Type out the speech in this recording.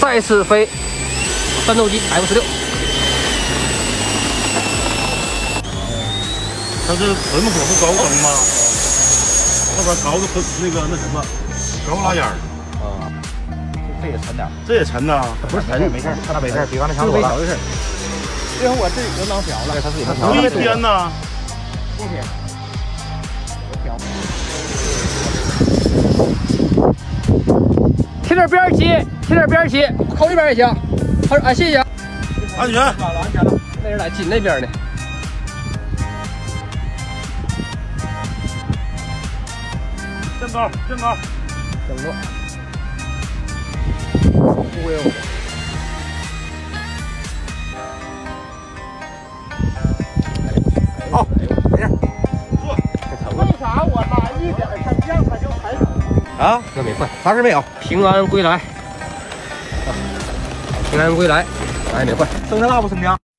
再次飞战斗机 F16。 它是门口不高灯吗？后边高的那什么高拉烟儿。 啊，这也沉点， 这也沉呐？ 不是沉，没事，它没事，比刚才强多了。 的事。最后我这人当小了， 它自己能不一天呐。 不天。贴点边儿骑，贴点边儿骑，靠这边也行。好，啊，谢谢。 安全。 安全了。那人在紧那边呢。 正高，正高， 整个。忽悠。 好，没事。 为啥我拉一点升降它就抬手？ 啊， 那没坏， 啥事没有。 平安归来。平安归来，哎，没坏。 升降大不升降？